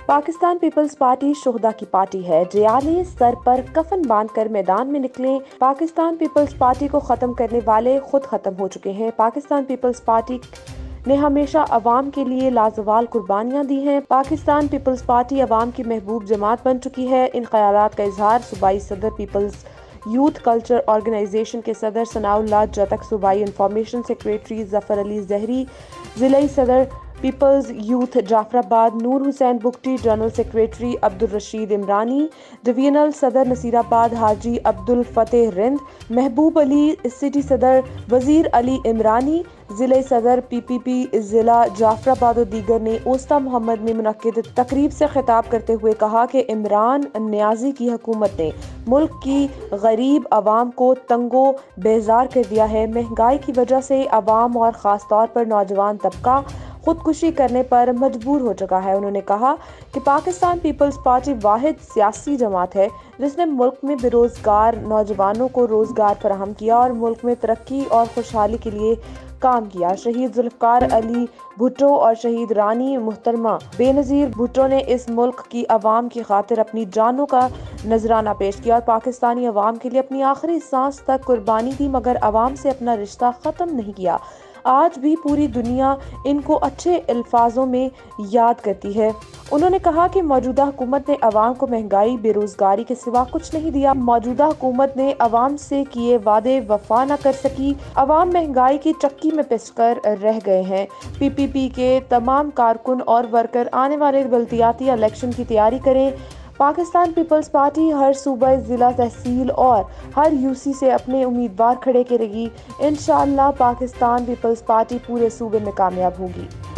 Pakistan Peoples party شہدا کی party ہے، جیالی سر پر کفن باندھ کر میدان میں نکلیں۔ پاکستان پیپلز پارٹی کو ختم کرنے والے خود ختم ہو چکے ہیں۔ پاکستان پیپلز پارٹی نے ہمیشہ عوام کے لیے لازوال قربانیاں دی ہیں۔ پاکستان پیپلز پارٹی عوام کی محبوب جماعت بن چکی ہے۔ ان خیالات کا اظہار صوبائی صدر پیپلز یوتھ کلچر آرگنائزیشن کے صدر ثناء اللہ جتک، صوبائی انفارمیشن سیکریٹری ظفر علی زہری، ضلعی صدر Peoples youth Jafarabad Noor Hussain Bugti, general secretary Abdul Rashid Umrani, divisional صدر نصیر آباد حاجی عبدالفتح رند، محبوب علی سٹی صدر وزیر علی عمرانی، ضلعی صدر پی ضلع جعفر آباد و دیگر نے اوسطی محمد میں منعقد تقریب سے خطاب کرتے ہوئے کہا کہ عمران نیازی کی حکومت نے ملک کی غریب عوام کو تنگو بیزار کر دیا ہے۔ مہنگائی کی وجہ سے عوام اور خاص طور پر نوجوان طبقہ خودکشی کرنے پر مجبور ہو چکا ہے۔ انہوں نے کہا کہ پاکستان پیپلز پارٹی واحد سیاسی جماعت ہے جس نے ملک میں بے روزگار نوجوانوں کو روزگار فراہم کیا اور ملک میں ترقی اور خوشحالی کے لیے کام کیا۔ شہید ذوالفقار علی بھٹو اور شہید رانی محترمہ بے نظیر بھٹو نے اس ملک کی عوام کی خاطر اپنی جانوں کا نذرانہ پیش کیا اور پاکستانی عوام کے لیے اپنی آخری سانس تک قربانی دی، مگر عوام سے اپنا رشتہ ختم نہیں کیا۔ آج بھی پوری دنیا ان کو اچھے الفاظوں میں یاد کرتی ہے۔ انہوں نے کہا کہ موجودہ حکومت نے عوام کو مہنگائی، بے روزگاری کے سوا کچھ نہیں دیا۔ موجودہ حکومت نے عوام سے کیے وعدے وفا نہ کر سکی۔ عوام مہنگائی کی چکی میں پس کر رہ گئے ہیں۔ پی کے تمام کارکن اور ورکر آنے والے بلدیاتی الیکشن کی تیاری کریں۔ پاکستان پیپلز پارٹی ہر صوبہ، ضلع، تحصیل اور ہر یو سی سے اپنے امیدوار کھڑے کرے گی۔ انشاءاللہ پاکستان پیپلز پارٹی پورے صوبے میں کامیاب ہوگی۔